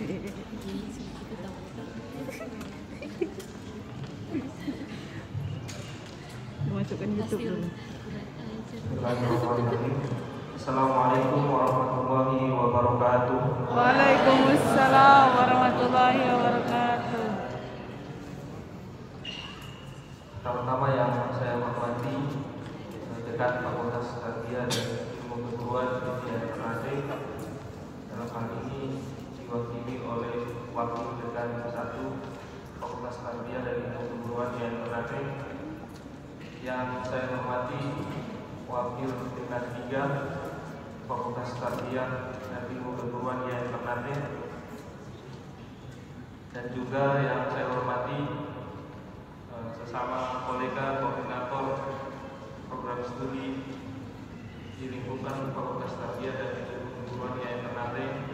Masukkan YouTube dulu. Assalamualaikum warahmatullahi wabarakatuh. Waalaikumsalam warahmatullahi wabarakatuh. Pertama yang saya hormati dekan Fakultas Tarbiyah dan Ilmu Keguruan Indonesia Ternate, dalam hal ini diwakili oleh Wakil Dekan 1 Fakultas Tarbiyah dan Ilmu Keguruan Indonesia Ternate. Yang saya hormati Wakil Dekan 3 Fakultas Tarbiyah dan Ilmu Keguruan Indonesia Ternate, dan juga yang saya hormati sesama kolega koordinator program studi di lingkungan Fakultas Tarbiyah dan Ilmu Keguruan Indonesia Ternate